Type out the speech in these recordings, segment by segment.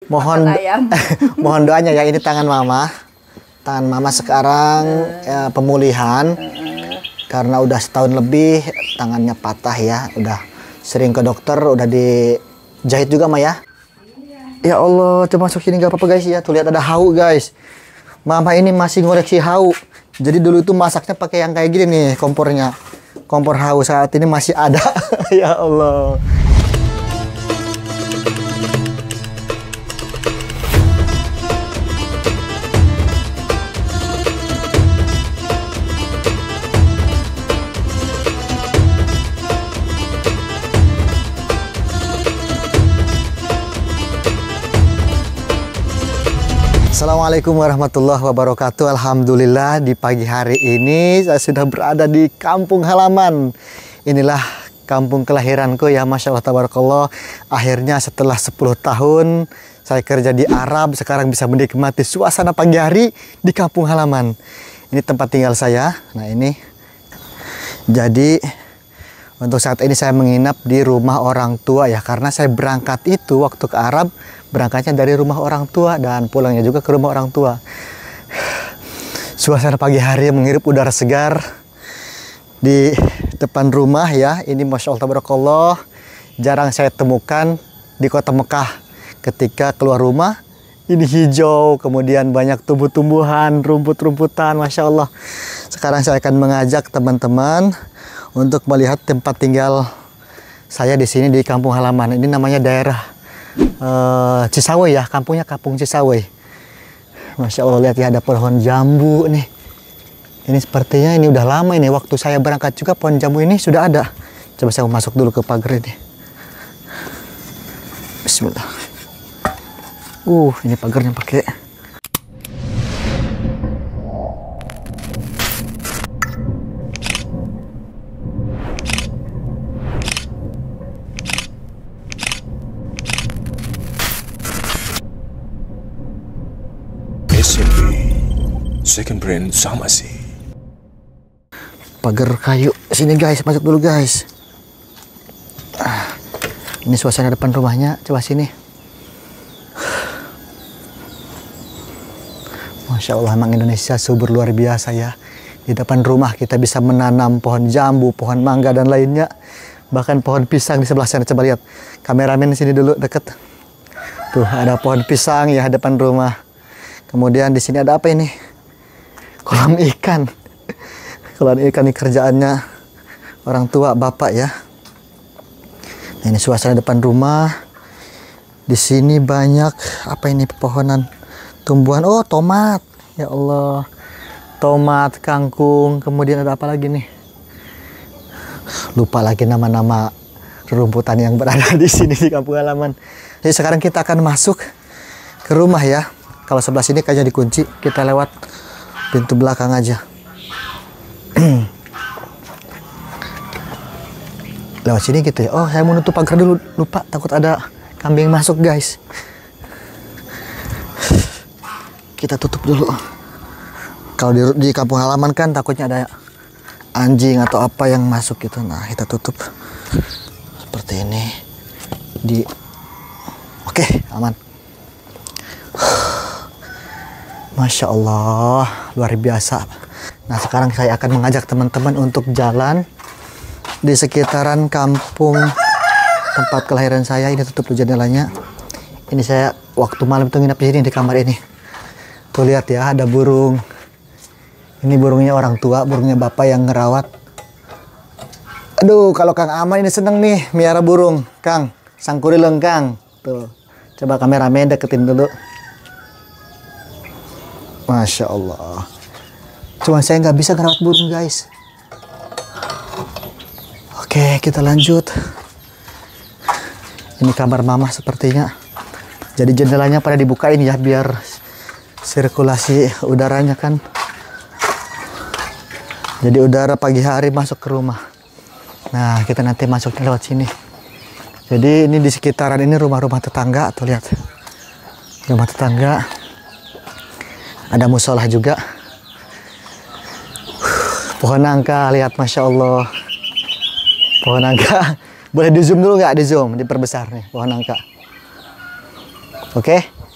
Mohon mohon doanya ya, ini tangan mama. Tangan mama sekarang ya, pemulihan. Karena udah setahun lebih tangannya patah ya. Udah sering ke dokter, udah dijahit juga, Ma ya. Ya Allah, coba masuk sini gak apa-apa guys ya. Tuh lihat ada hau guys. Mama ini masih ngoreksi hau. Jadi dulu itu masaknya pakai yang kayak gini nih kompornya. Kompor hau, saat ini masih ada. Ya Allah. Assalamualaikum warahmatullahi wabarakatuh. Alhamdulillah di pagi hari ini saya sudah berada di kampung halaman. Inilah kampung kelahiranku ya, Masya Allah tabarakallah. Akhirnya setelah 10 tahun saya kerja di Arab, sekarang bisa menikmati suasana pagi hari di kampung halaman. Ini tempat tinggal saya. Nah ini, jadi untuk saat ini saya menginap di rumah orang tua ya, karena saya berangkat itu waktu ke Arab, berangkatnya dari rumah orang tua dan pulangnya juga ke rumah orang tua. Suasana pagi hari menghirup udara segar di depan rumah ya. Ini Masya Allah tabarakallah, jarang saya temukan di kota Mekah. Ketika keluar rumah, ini hijau, kemudian banyak tumbuh-tumbuhan, rumput-rumputan, Masya Allah. Sekarang saya akan mengajak teman-teman untuk melihat tempat tinggal saya di sini di kampung halaman. Ini namanya daerah Cisawai ya, kampungnya Kampung Cisawai. Masya Allah, lihat ya, ada pohon jambu nih. Ini sepertinya ini udah lama ini, waktu saya berangkat juga pohon jambu ini sudah ada. Coba saya masuk dulu ke pagar ini. Bismillah. Ini pagarnya pakai. Second brand sama sih. Pagar kayu. Sini guys, masuk dulu guys. Ini suasana depan rumahnya. Coba sini. Masya Allah, emang Indonesia subur luar biasa ya. Di depan rumah kita bisa menanam pohon jambu, pohon mangga dan lainnya. Bahkan pohon pisang di sebelah sana. Coba lihat. Kameramen sini dulu deket. Tuh ada pohon pisang ya depan rumah. Kemudian di sini ada apa ini? Kolam ikan. Kolam ikan ini kerjaannya orang tua bapak ya. Nah, ini suasana depan rumah. Di sini banyak apa ini, pepohonan, tumbuhan. Oh, tomat. Ya Allah. Tomat, kangkung, kemudian ada apa lagi nih? Lupa lagi nama-nama rumputan yang berada di sini di kampung halaman. Jadi sekarang kita akan masuk ke rumah ya. Kalau sebelah sini kayaknya dikunci, kita lewat pintu belakang aja. Lewat sini gitu ya. Oh, saya mau nutup pagar dulu, lupa, takut ada kambing masuk guys. Kita tutup dulu. Kalau di kampung halaman kan takutnya ada anjing atau apa yang masuk gitu. Nah, kita tutup seperti ini. Oke, aman. Masya Allah, luar biasa. Nah, sekarang saya akan mengajak teman-teman untuk jalan di sekitaran kampung tempat kelahiran saya. Ini tutup jendelanya. Ini saya waktu malam itu nginap di sini di kamar ini. Tuh lihat ya, ada burung. Ini burungnya orang tua, burungnya bapak yang ngerawat. Aduh, kalau Kang Aman ini seneng nih miara burung, Kang. Sangkurileng, Kang. Tuh, coba kameramen deketin dulu. Masya Allah. Cuma saya nggak bisa ngerawat burung guys. Oke, kita lanjut. Ini kamar mama sepertinya. Jadi jendelanya pada dibukain ya, biar sirkulasi udaranya kan. Jadi udara pagi hari masuk ke rumah. Nah, kita nanti masuknya lewat sini. Jadi ini di sekitaran ini rumah-rumah tetangga. Tuh lihat. Rumah tetangga. Ada musola juga. Pohon nangka, lihat Masya Allah. Pohon nangka. Boleh di zoom dulu nggak? Di zoom, diperbesar nih pohon nangka. Oke.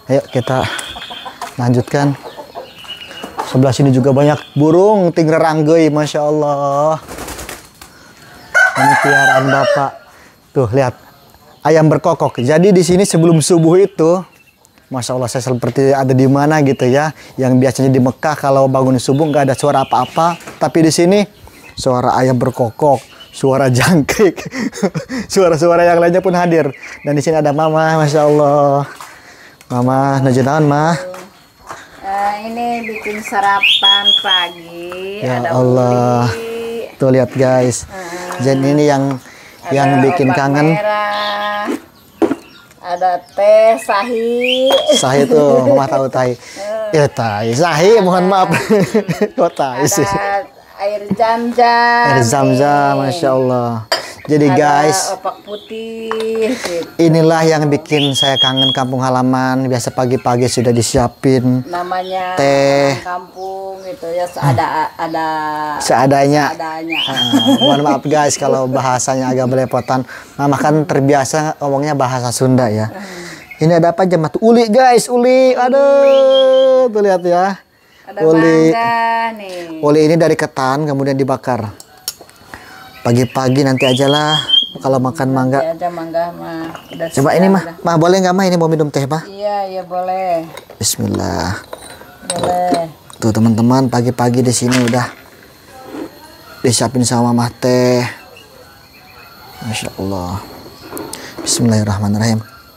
Ayo kita lanjutkan. Sebelah sini juga banyak burung tinggeranggeui, masya Allah. Ini piaraan bapak. Tuh lihat, ayam berkokok. Jadi di sini sebelum subuh itu, masya Allah saya seperti ada di mana gitu ya. Yang biasanya di Mekah kalau bangun subuh nggak ada suara apa-apa, tapi di sini suara ayam berkokok, suara jangkrik, suara-suara yang lainnya pun hadir. Dan di sini ada mama, masya Allah. Mama, najunawan mah. Ini bikin sarapan pagi. Ya ada Allah. uli, Tuh lihat guys. Jadi ini yang bikin obat kangen. merah, ada teh sahi. Sahi tuh, mama tahu tahi. Ya tahi, sahi mohon maaf. Kok tahi sih? Ada air zam-zam. Air zam-zam, masya Allah. Jadi Ada guys, opak putih. Gitu. inilah yang bikin saya kangen kampung halaman. Biasa pagi-pagi sudah disiapin Namanya teh. kampung gitu ya. Ada Seadanya. seadanya. Mohon maaf guys kalau bahasanya agak belepotan. Mama kan terbiasa ngomongnya bahasa Sunda ya. Ini ada apa aja mah? Uli guys, uli. Aduh, tuh lihat ya. Ada Uli. mangga nih. Uli ini dari ketan kemudian dibakar. Pagi-pagi nanti aja lah kalau makan mangga. Ada mangga mah. Udah Coba siap, ini mah, udah. mah boleh nggak mah ini mau minum teh mah? Iya, iya boleh. Bismillah. Boleh. Tuh teman-teman pagi-pagi di sini udah disiapin sama mama teh. Masya Allah. Bismillahirrahmanirrahim.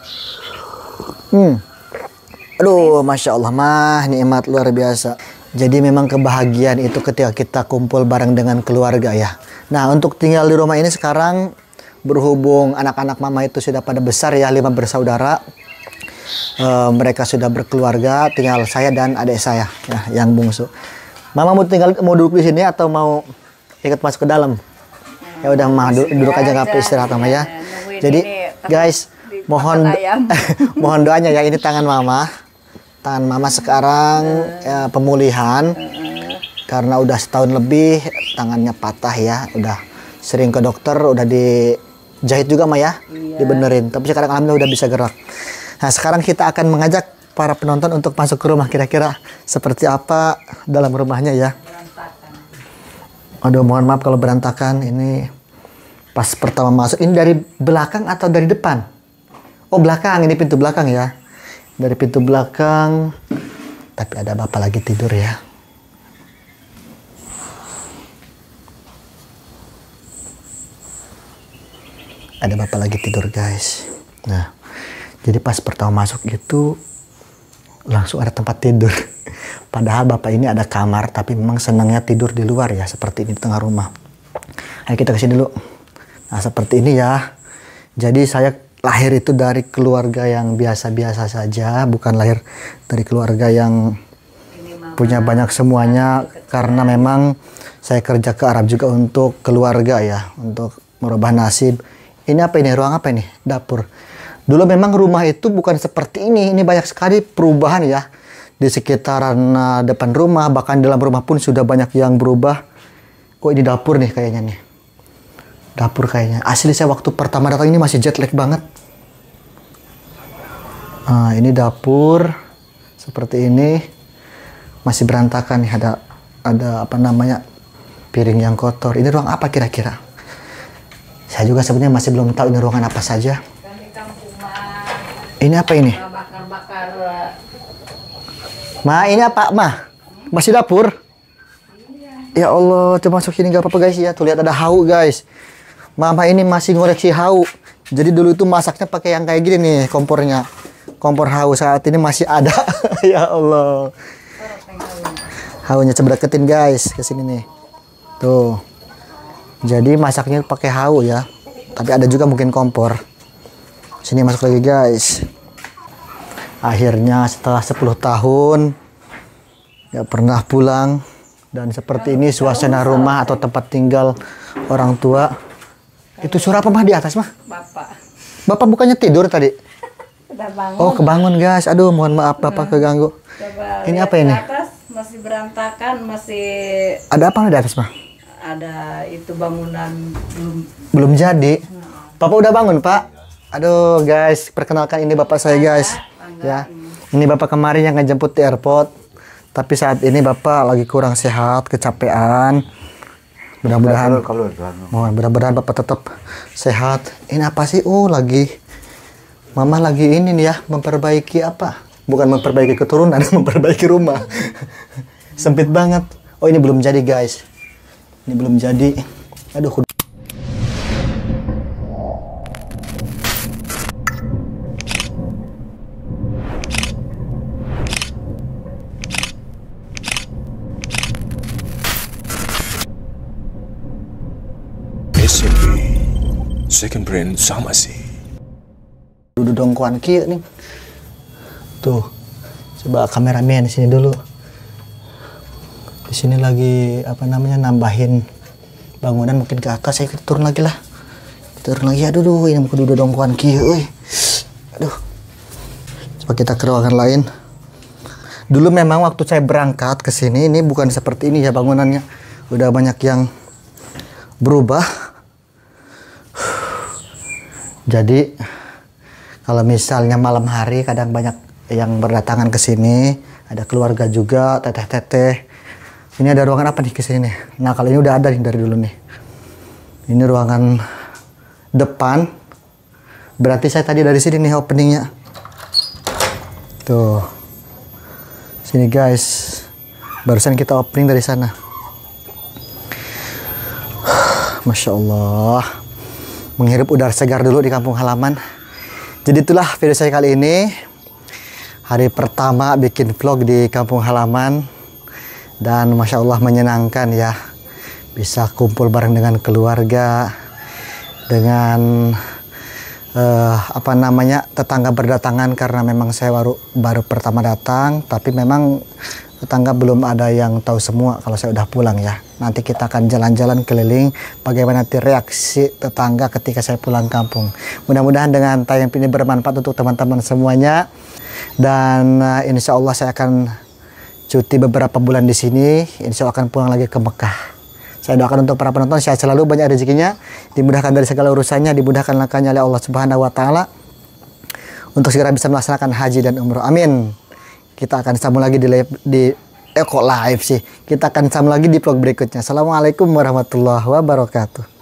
Aduh, masya Allah mah nikmat luar biasa. Jadi memang kebahagiaan itu ketika kita kumpul bareng dengan keluarga ya. Nah untuk tinggal di rumah ini sekarang berhubung anak-anak mama itu sudah pada besar ya, 5 bersaudara. Mereka sudah berkeluarga, tinggal saya dan adik saya ya, yang bungsu. Mama mau duduk di sini atau mau ikut masuk ke dalam? Ya udah mah duduk aja nggak apa istirahat mama ya. Jadi guys mohon mohon doanya ya, ini tangan mama. Tangan mama sekarang ya, pemulihan karena udah setahun lebih tangannya patah ya, udah sering ke dokter, udah dijahit juga mah ya, dibenerin. Tapi sekarang alhamdulillah udah bisa gerak. Nah sekarang kita akan mengajak para penonton untuk masuk ke rumah, kira-kira seperti apa dalam rumahnya ya. Aduh mohon maaf kalau berantakan. Ini pas pertama masuk, ini dari belakang atau dari depan? Oh belakang, ini pintu belakang ya. Dari pintu belakang, tapi ada bapak lagi tidur ya. Ada bapak lagi tidur guys. Nah, jadi pas pertama masuk itu langsung ada tempat tidur. Padahal bapak ini ada kamar, tapi memang senangnya tidur di luar ya, seperti ini di tengah rumah. Ayo kita kesini dulu. Nah seperti ini ya. Jadi saya lahir itu dari keluarga yang biasa-biasa saja, bukan lahir dari keluarga yang punya banyak semuanya, karena memang saya kerja ke Arab juga untuk keluarga ya, untuk merubah nasib. Ini apa ini? Ruang apa ini? Dapur. Dulu memang rumah itu bukan seperti ini banyak sekali perubahan ya. Di sekitaran depan rumah, bahkan dalam rumah pun sudah banyak yang berubah. Oh ini dapur nih kayaknya nih. Dapur kayaknya. Asli saya waktu pertama datang ini masih jet lag banget. Nah, ini dapur seperti ini. Masih berantakan nih, ada apa namanya? Piring yang kotor. Ini ruang apa kira-kira? Saya juga sebenarnya masih belum tahu ini ruangan apa saja. Ini apa ini? Bakar-bakar. Ma, ini apa, Ma? Masih dapur? Ya Allah, coba masuk sini nggak apa-apa guys ya. Tuh lihat ada hau guys. Mama ini masih ngoreksi hau. Jadi dulu itu masaknya pakai yang kayak gini nih kompornya. Kompor hau, saat ini masih ada. Ya Allah. Haunya coba deketin guys ke sini nih. Tuh. Jadi masaknya pakai hau ya. Tapi ada juga mungkin kompor. Sini masuk lagi guys. Akhirnya setelah 10 tahun nggak pernah pulang, dan seperti ini suasana rumah atau tempat tinggal orang tua. Itu suara apa mah di atas mah? Bapak. Bapak bukannya tidur tadi? Udah bangun. Oh kebangun guys. Aduh mohon maaf bapak keganggu. Coba Ini lihat apa ini? Di atas masih berantakan, masih Ada apa di atas mah? ada itu bangunan Belum jadi. Bapak udah bangun pak? Aduh guys, perkenalkan ini bapak saya guys. Ya, Ini Bapak kemarin yang ngejemput di airport. Tapi saat ini Bapak lagi kurang sehat, kecapean. Mudah-mudahan Bapak tetap sehat. Ini apa sih? Oh, Mama lagi ini nih ya, memperbaiki apa? Bukan memperbaiki keturunan, memperbaiki rumah. Sempit banget. Oh, ini belum jadi, guys. Ini belum jadi. Aduh. SMP second brand sama sih. Duduk dongkuan kia nih. Tuh. Coba kameramen di sini dulu. Di sini lagi nambahin bangunan mungkin ke atas. Saya turun lagi lah. Turun lagi. Aduh, ini mau duduk dongkuan kia euy. Aduh. Coba kita ke ruangan lain. Dulu memang waktu saya berangkat ke sini ini bukan seperti ini ya bangunannya. Udah banyak yang berubah. Jadi kalau misalnya malam hari kadang banyak yang berdatangan ke sini, ada keluarga juga, teteh-teteh. Ini ada ruangan apa nih ke sini nih? Nah, kalau ini udah ada nih dari dulu nih. Ini ruangan depan. Berarti saya tadi dari sini nih openingnya. Tuh. Sini guys. Barusan kita opening dari sana. Masya Allah. Menghirup udara segar dulu di kampung halaman. Jadi itulah video saya kali ini. Hari pertama bikin vlog di kampung halaman. Dan Masya Allah menyenangkan ya. Bisa kumpul bareng dengan keluarga. Dengan tetangga berdatangan. Karena memang saya baru pertama datang. Tapi memang tetangga belum ada yang tahu semua kalau saya udah pulang ya. Nanti kita akan jalan-jalan keliling bagaimana nanti reaksi tetangga ketika saya pulang kampung. Mudah-mudahan dengan tayang ini bermanfaat untuk teman-teman semuanya. Dan insya Allah saya akan cuti beberapa bulan di sini. Insya Allah akan pulang lagi ke Mekah. Saya doakan untuk para penonton sehat selalu, banyak rezekinya, dimudahkan dari segala urusannya, dimudahkan langkahnya oleh Allah Subhanahu wa taala untuk segera bisa melaksanakan haji dan umroh. Amin. Kita akan sambung lagi kok live sih. Kita akan sambung lagi di vlog berikutnya. Assalamualaikum warahmatullahi wabarakatuh.